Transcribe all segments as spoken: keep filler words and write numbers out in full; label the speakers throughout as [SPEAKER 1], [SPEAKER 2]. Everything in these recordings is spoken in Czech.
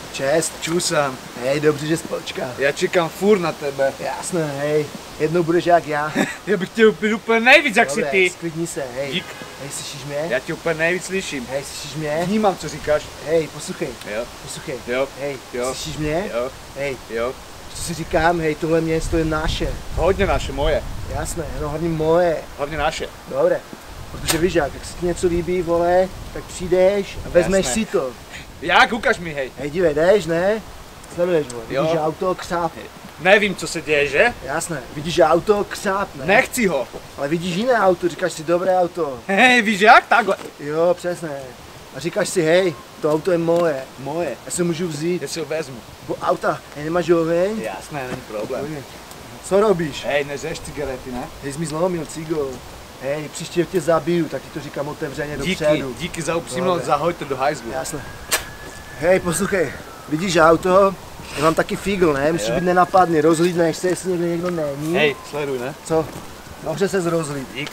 [SPEAKER 1] Čest.
[SPEAKER 2] Čusám.
[SPEAKER 1] Hej, dobře, že jsi počkal.
[SPEAKER 2] Já čekám furt na tebe.
[SPEAKER 1] Jasné, hej. Jednou budeš jak já.
[SPEAKER 2] Já bych tě úplně, úplně nejvíc, jak
[SPEAKER 1] Dobré,
[SPEAKER 2] jsi ty.
[SPEAKER 1] sklidni se, hej.
[SPEAKER 2] Dík.
[SPEAKER 1] Hej, slyšíš mě?
[SPEAKER 2] Já tě úplně nejvíc slyším.
[SPEAKER 1] Hej, slyšíš mě?
[SPEAKER 2] Vnímám, co říkáš.
[SPEAKER 1] Hej, poslouchej.
[SPEAKER 2] Jo.
[SPEAKER 1] Poslouchej.
[SPEAKER 2] Jo.
[SPEAKER 1] Hej,
[SPEAKER 2] Jo.
[SPEAKER 1] slyšíš mě?
[SPEAKER 2] Jo.
[SPEAKER 1] Hej,
[SPEAKER 2] Jo.
[SPEAKER 1] co si říkám, hej, tohle město je naše.
[SPEAKER 2] Hodně naše, moje.
[SPEAKER 1] Jasné, no hlavně moje.
[SPEAKER 2] Hlavně naše.
[SPEAKER 1] Dobré. Protože víš jak, jak se ti něco líbí, vole, tak přijdeš a vezmeš
[SPEAKER 2] Jasné.
[SPEAKER 1] si to.
[SPEAKER 2] Jak? Ukaž mi, hej.
[SPEAKER 1] Hej, dívej, jdeš, ne? Sleduješ, vole,
[SPEAKER 2] Jo.
[SPEAKER 1] vidíš auto, křáp.
[SPEAKER 2] Nevím, co se děje, že?
[SPEAKER 1] Jasné, vidíš auto, křáp, ne?
[SPEAKER 2] Nechci ho.
[SPEAKER 1] Ale vidíš jiné auto, říkáš si, dobré auto.
[SPEAKER 2] Hej, víš jak? Takhle.
[SPEAKER 1] Jo, přesně. A říkáš si, hej, to auto je moje,
[SPEAKER 2] Moje.
[SPEAKER 1] já si můžu vzít.
[SPEAKER 2] Já si ho vezmu.
[SPEAKER 1] Bo auta, hej, nemáš oheň?
[SPEAKER 2] Jasné, není problém.
[SPEAKER 1] Co robíš?
[SPEAKER 2] Hej, nežeš cigarety, ne?
[SPEAKER 1] Hej, jsi mi zlomil cigo. Hej, příště tě zabiju, tak ti to říkám otevřeně
[SPEAKER 2] Díky,
[SPEAKER 1] dopředu.
[SPEAKER 2] díky za upřímnost,
[SPEAKER 1] Dobré.
[SPEAKER 2] zahoď to do hajzlu.
[SPEAKER 1] Jasné. Hej, poslouchej, vidíš auto? Já mám taky figl, ne? Musíš
[SPEAKER 2] Jo.
[SPEAKER 1] být nenapadný, rozhlídneš se, jestli někdo někdo není.
[SPEAKER 2] Hej, sleduj, ne?
[SPEAKER 1] Co? Dobře se zrozhlíd.
[SPEAKER 2] Dík.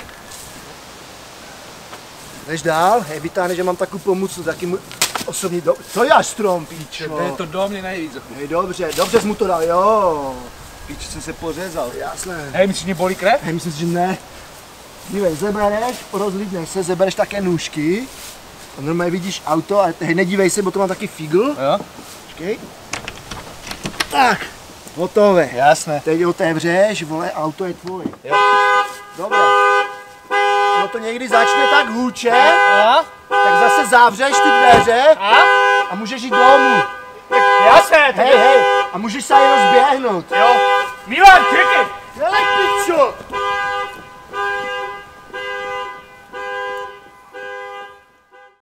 [SPEAKER 1] Jdeš dál? Hej, vytáhne, že mám takovou pomůcku, taky můj osobní do... Co já strom, píčo?
[SPEAKER 2] To je to do mě nejvíc.
[SPEAKER 1] Hej, dobře, dobře jsi mu to dal, jo.
[SPEAKER 2] Píč, jsem se pořezal.
[SPEAKER 1] Jasné.
[SPEAKER 2] Hej, myslíš, mě bolí krev?
[SPEAKER 1] Hej, myslím si, že ne. Dívej, zebereš, rozhlídneš se, zebereš také nůžky. A normálně vidíš auto, a hej, nedívej se, bo to mám taky figl.
[SPEAKER 2] Jo.
[SPEAKER 1] Počkej. Tak, hotové.
[SPEAKER 2] Jasné.
[SPEAKER 1] Teď otevřeš, vole, auto je tvoje.
[SPEAKER 2] Jo.
[SPEAKER 1] Dobré. Ono to někdy začne tak hůče,
[SPEAKER 2] A?
[SPEAKER 1] tak zase zavřeš ty dveře
[SPEAKER 2] A?
[SPEAKER 1] a můžeš jít domů.
[SPEAKER 2] Tak jasné, tak
[SPEAKER 1] Hej, hej, a můžeš se i rozběhnout.
[SPEAKER 2] jo. Milan, čekej!
[SPEAKER 1] Hele, pičo!